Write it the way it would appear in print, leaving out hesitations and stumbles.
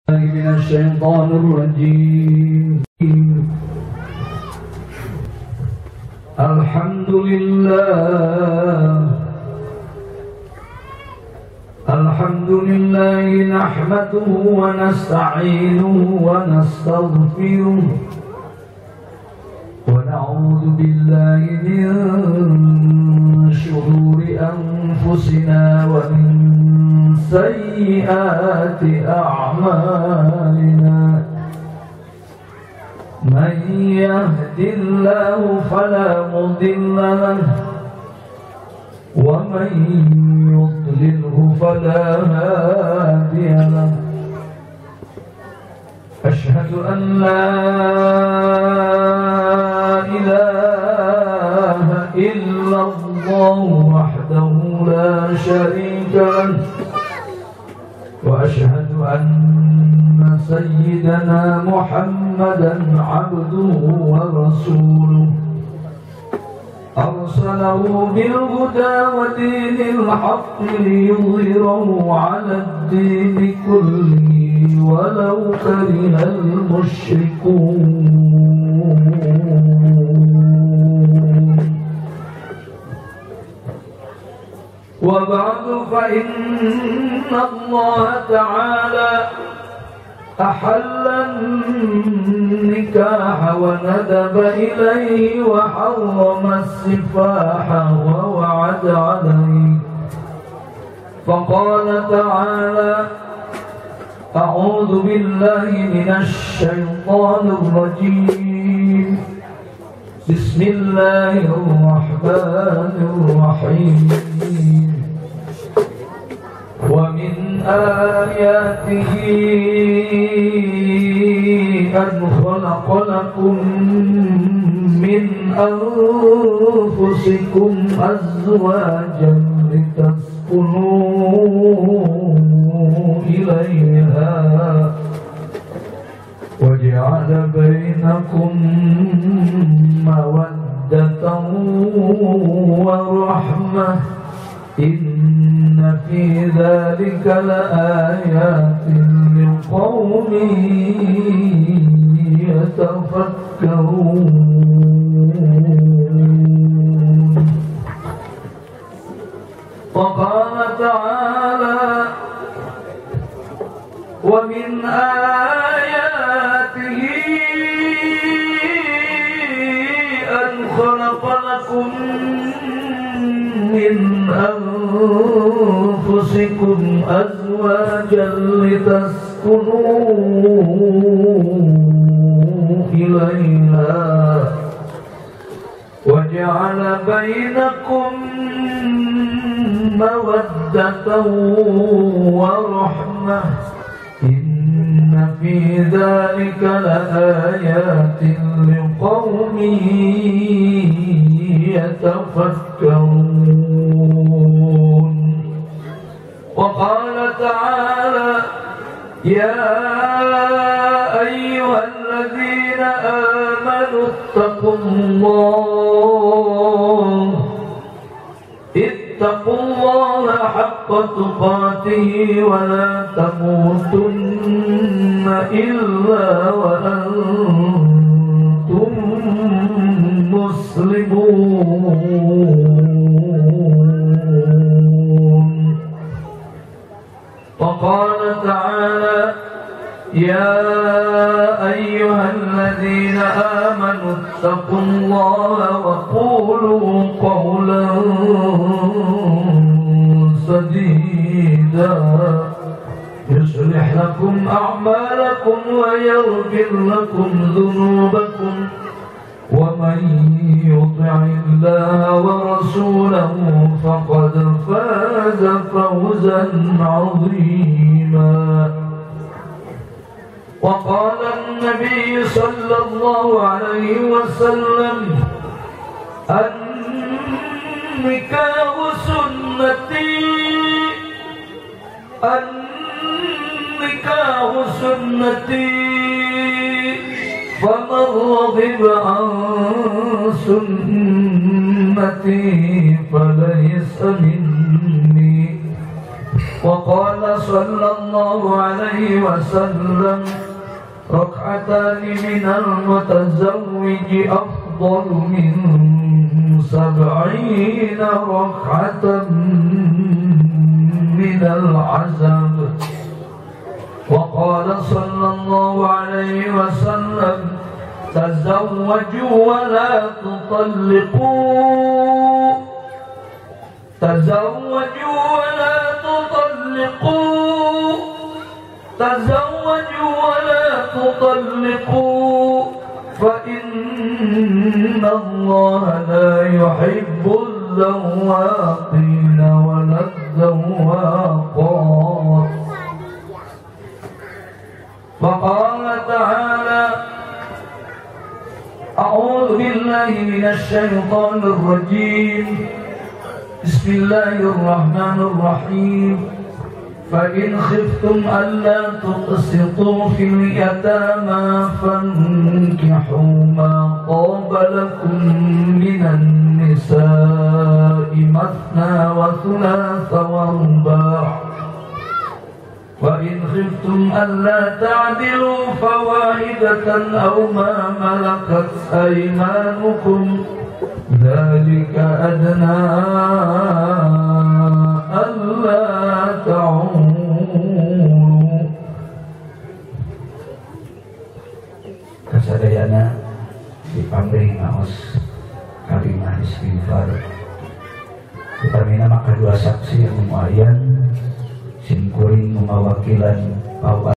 من الشيطان الرجيم. الحمد لله نحمده ونستعينه ونستغفره ونعوذ بالله من شرور أنفسنا ومن سيئات أعمالنا. من يهد الله فلا مضل له ومن يضلله فلا هادي له. أشهد أن لا إله إلا الله وحده لا شريك له، وأشهد أن سيدنا محمدا عبده ورسوله أرسله بالهدى ودين الحق ليظهره على الدين كله ولو كره المشركون. وبعد، فإن الله تعالى أحل النكاح وندب إليه وحرم السفاح ووعد عليه، فقال تعالى: أعوذ بالله من الشيطان الرجيم. بسم الله الرحمن الرحيم. ومن آياته أن خلق لكم من أنفسكم أزواجا لتسكنوا إليها وجعل بينكم مودة ورحمة. إن في ذلك لآيات لقوم يتفكرون. وقال تعالى: ومن آياته أن خلق لكم من أنفسكم أزواجا لتسكنوا إليها وجعل بينكم مودة ورحمة. إن في ذلك لآيات لقوم يتفكرون. وقال تعالى: يا أيها الذين آمنوا اتقوا الله حق تقاته ولا تموتن إلا وأنتم مسلمون. وقال تعالى: يا أيها الذين آمنوا اتقوا الله وقولوا قولا سديدا يصلح لكم أعمالكم ويغفر لكم ذنوبكم، ومن يطع الله ورسوله فقد فاز فوزا عظيما. وقال النبي صلى الله عليه وسلم: النكاح سنتي فمن رغب عن سنتي فليس مني. وقال صلى الله عليه وسلم ركعتان من المتزوج أفضل من 70 ركعة من العزب. وقال صلى الله عليه وسلم تزوجوا ولا تطلقوا، تزوجوا ولا تطلقوا، تزوجوا ولا تطلقوا، فإن الله لا يحب الذواقين ولا الذواقات. وقال تعالى أعوذ بالله من الشيطان الرجيم بسم الله الرحمن الرحيم فإن خفتم ألا تقسطوا في اليتامى فانكحوا ما طاب لكم من النساء مثنى وثلاث ورباع، وإن خفتم ألا تعدلوا فواحدة أو ما ملكت أيمانكم ذلك أدنى ألا تعولوا. Kasadayana dipamrih maos kalimah istighfar. Ditamina maka dua saksi yang memuayan simkuring memawakilan